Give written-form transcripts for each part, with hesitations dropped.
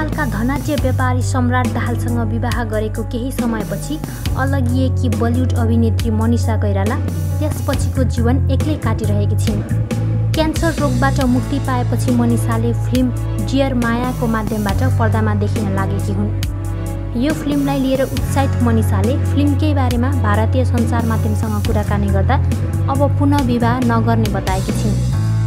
नेपालका धनाढ्य व्यापारी सम्राट दाहालसँग विवाह गरेको केही समयपछि अलगिएकी बलिउड अभिनेत्री मनिषा कोइराला त्यसपछिको जीवन एक्लै काटिरहेकी छिन्। क्यान्सर रोगबाट मुक्ति पाएपछि मनिषाले फिल्म डियर मायाको माध्यमबाट पर्दामा देखिन लागेकी हुन्। यो फिल्मलाई लिएर उत्साहित मनिषाले फिल्मकै बारेमा भारतीय सञ्चार माध्यमसँग कुराकानी गर्दा अब पुनः विवाह नगर्ने बताएकी छिन्।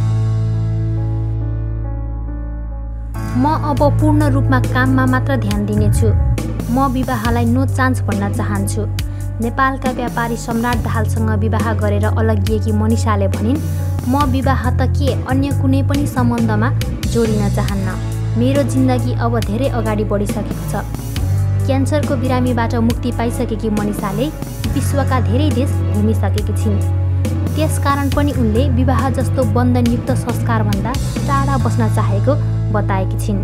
म अब पूर्ण रूपमा काममा मात्र ध्यान दिनेछु। म विवाहलाई नो चान्स भन्न चाहन्छु। नेपालका व्यापारी सम्राट दाहालसँग विवाह गरेर अलगिएकी मनिषाले भनिन्, म विवाह त के अन्य कुनै पनि सम्बन्धमा जोडिन चाहन्न। मेरो जिन्दगी अब धेरै अगाडि बढिसकेको छ। क्यान्सरको बिरामीबाट मुक्ति पाइसकेकी मनिषाले विश्वका धेरै देश घुमिसकेकी छिन्। त्यसकारण पनि उनले विवाह जस्तो बन्धनयुक्त संस्कारभन्दा टाढा बस्न चाहेको बताएकी छिन्।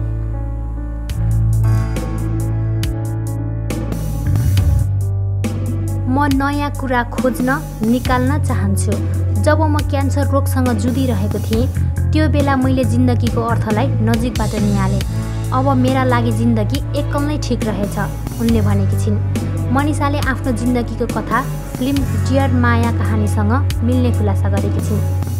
म नयाँ कुरा खोज्न निकाल्न चाहन्छु। जब म क्यान्सर रोगसँग जुधिरहेको थिएँ त्यो बेला मैले जिन्दगीको अर्थलाई नजिकबाट निहालेँ। अब मेरा लागि जिन्दगी एकल नै ठिक रहेछ, उनले भनेकी छिन्। मनिषाले आफ्नो जिन्दगीको कथा फिल्म डियर माया कहानीसँग मिल्ने खुलासा गरेकी छिन्।